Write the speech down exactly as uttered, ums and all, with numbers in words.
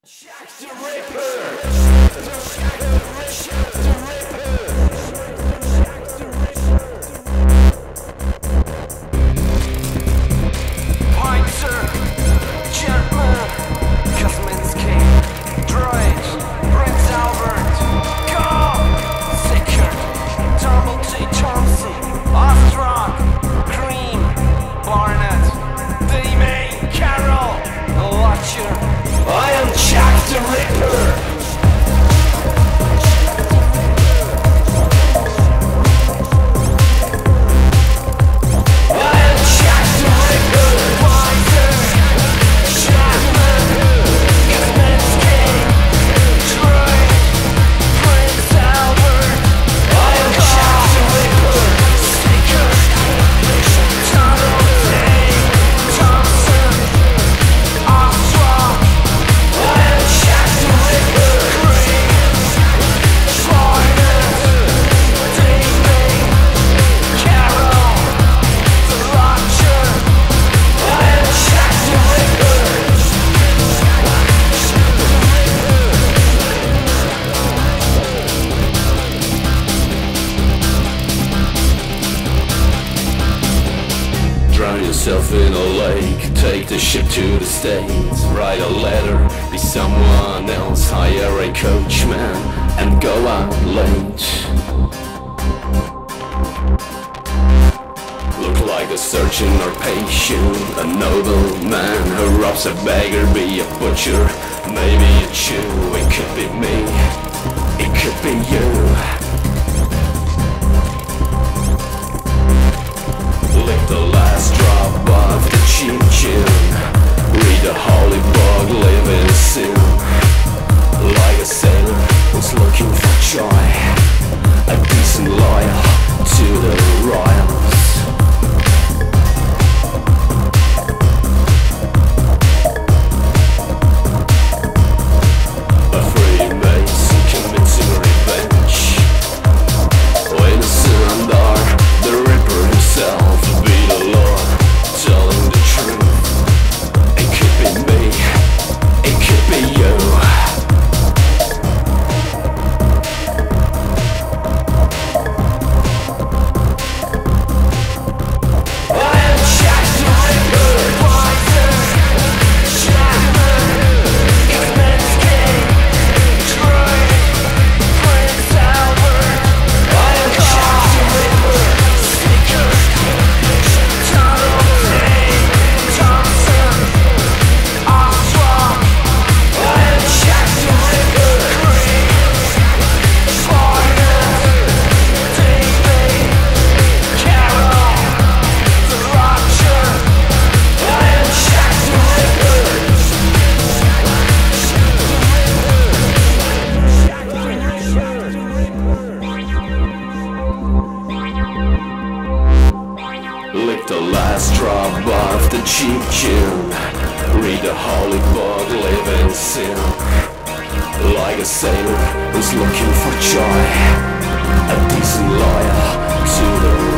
Jack the Ripper! Jack the Ripper! Pinter, Gentleman, Kosminski, Droid, Prince Albert, Go! Sickert, Double T. Thompson, Ostrock, Cream, Barnett, D-Main, Carroll, Watcher. I am Jack the Ripper! Drown yourself in a lake, take the ship to the States, write a letter, be someone else, hire a coachman, and go out late. Look like a surgeon or patient, a noble man who robs a beggar, be a butcher, maybe a Jew. It could be me, it could be you. Lick the last drop of the cheap gin, read the holy book, live in sin. Like a sailor who's looking for joy, a decent lawyer to the royals. A Freemason committing revenge, innocent are the Ripper himself. Lick the last drop of the cheap gin, read the holy book, live in sin. Like a sailor who's looking for joy, a decent lawyer to the